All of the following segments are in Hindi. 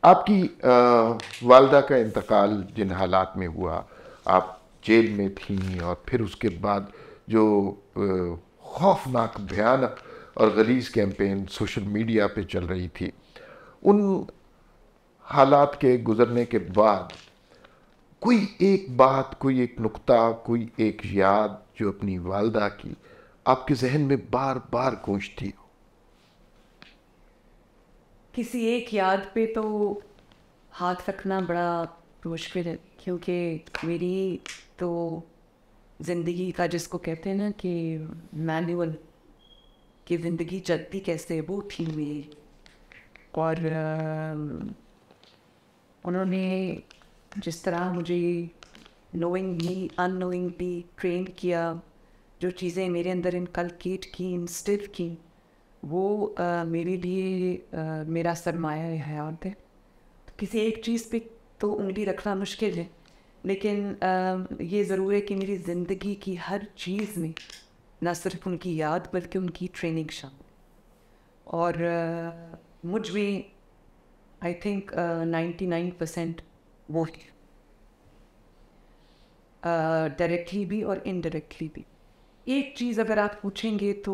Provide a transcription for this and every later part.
आपकी वालदा का इंतकाल जिन हालात में हुआ, आप जेल में थीं और फिर उसके बाद जो खौफनाक, भयानक और गलीज़ कैंपेन सोशल मीडिया पे चल रही थी, उन हालात के गुज़रने के बाद कोई एक बात, कोई एक नुक्ता, कोई एक याद जो अपनी वालदा की आपके जहन में बार बार गूंजती हो? किसी एक याद पे तो हाथ रखना बड़ा मुश्किल है, क्योंकि मेरी तो ज़िंदगी का, जिसको कहते हैं ना कि मैनुअल, कि ज़िंदगी चलती कैसे, वो थी मेरी। और उन्होंने जिस तरह मुझे नोइंगली अननोइंगली ट्रेन किया, जो चीज़ें मेरे अंदर इनकलकेट की, इंस्टिल की, वो मेरे लिए मेरा सरमाया हयात है। तो किसी एक चीज़ पे तो उंगली रखना मुश्किल है, लेकिन ये ज़रूर है कि मेरी ज़िंदगी की हर चीज़ में न सिर्फ उनकी याद बल्कि उनकी ट्रेनिंग शामिल। और मुझ में आई थिंक 99% वो है, डायरेक्टली भी और इनडायरेक्टली भी। एक चीज़ अगर आप पूछेंगे तो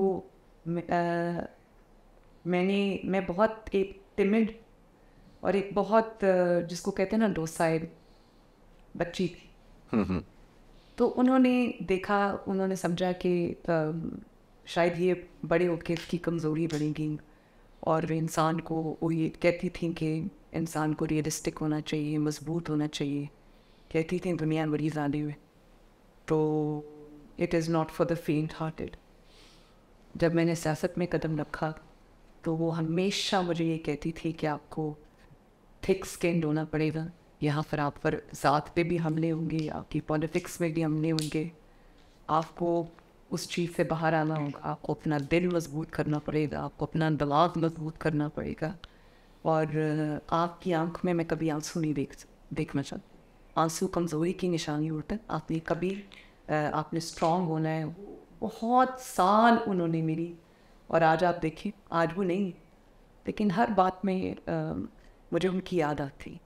मैं बहुत एक टिमिड और एक बहुत जिसको कहते हैं ना डोसाइल बच्ची थी। तो उन्होंने देखा, उन्होंने समझा कि शायद ये बड़े होकर इसकी कमज़ोरी बनेगी, और इंसान को वो ये कहती थी कि इंसान को रियलिस्टिक होना चाहिए, मजबूत होना चाहिए। कहती थी दुनिया बड़ी ज़्यादा है, तो it is not for the faint hearted. जब मैंने सियासत में कदम रखा तो वो हमेशा मुझे ये कहती थी कि आपको थिक स्किन्ड होना पड़ेगा, यहाँ पर आप पर ज़ात पे भी हमले होंगे, आपकी पॉलिटिक्स में भी हमले होंगे, आपको उस चीज़ से बाहर आना होगा, आपको अपना दिल मजबूत करना पड़ेगा, आपको अपना दिमाग मजबूत करना पड़ेगा। और आपकी आंख में मैं कभी आंसू नहीं देखना चाहती। आंसू कमज़ोरी की निशानी होता है। आपने कभी आपने स्ट्रॉन्ग होना है। बहुत साल उन्होंने मेरी, और आज आप देखें, आज वो नहीं, लेकिन हर बात में मुझे उनकी याद आती।